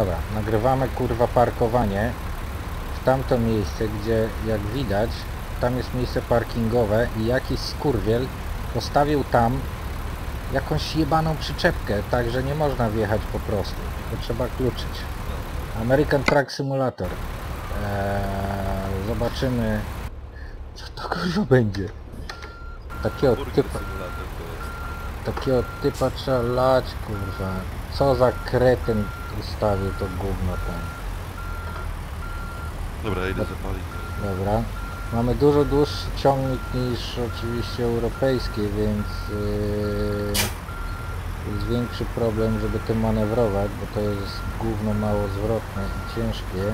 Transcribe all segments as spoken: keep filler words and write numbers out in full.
Dobra, nagrywamy kurwa parkowanie w tamto miejsce, gdzie jak widać tam jest miejsce parkingowe i jakiś skurwiel postawił tam jakąś jebaną przyczepkę, tak że nie można wjechać po prostu, to trzeba kluczyć. American Truck Simulator. Eee, zobaczymy co to kurwa będzie. Takiego typa, takiego typa trzeba lać kurwa. Co za kretyn ustawił to gówno tam. Dobra, idę zapalić. Dobra. Mamy dużo dłuższy ciągnik niż oczywiście europejski, więc yy, jest większy problem, żeby tym manewrować, bo to jest gówno mało zwrotne i ciężkie.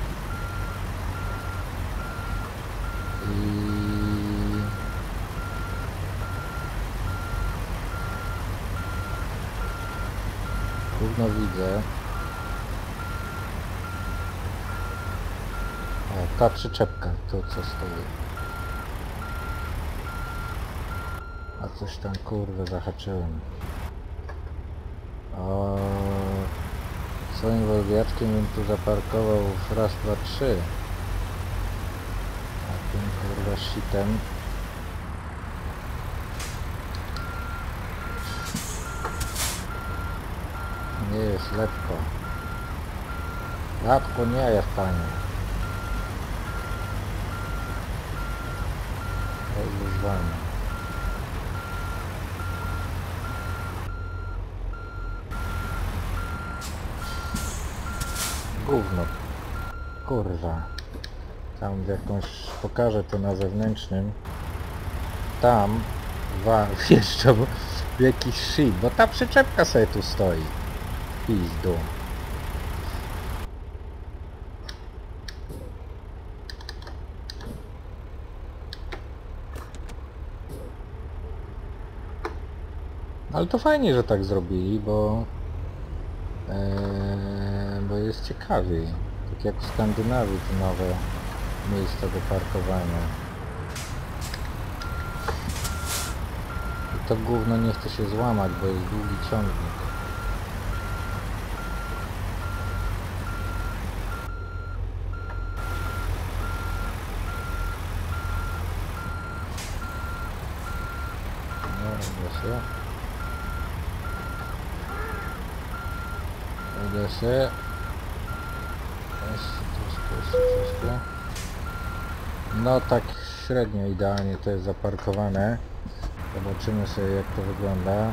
I gówno widzę. O, ta przyczepka, to co stoi. A coś tam kurwa zahaczyłem. O, swoim wolwiaczkiem bym tu zaparkował w raz, dwa, trzy. A tym kurwa shitem. Nie jest lekko. Lapko nie jest panie. To jest wyzwanie. Gówno. Kurwa. Tam jakąś pokażę to na zewnętrznym. Tam wa jeszcze w jakiś shit, bo ta przyczepka sobie tu stoi. Pizdu. Ale to fajnie, że tak zrobili, bo Eee, bo jest ciekawiej. Tak jak w Skandynawii te nowe miejsca do parkowania. I to gówno nie chce się złamać, bo jest długi ciągnik. No, proszę. Idę się. Jeszcze troszkę, jeszcze troszkę. No tak średnio idealnie to jest zaparkowane. Zobaczymy sobie jak to wygląda. Eee,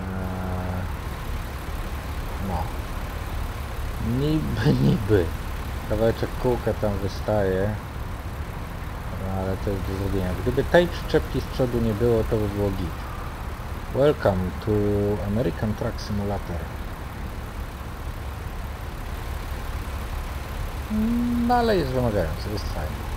no. Niby, niby. Kawałeczek kółka tam wystaje. No, ale to jest do zrobienia. Gdyby tej przyczepki z przodu nie było, to by było git. Welcome to American Truck Simulator. No ale jest wymagający, jest fajny.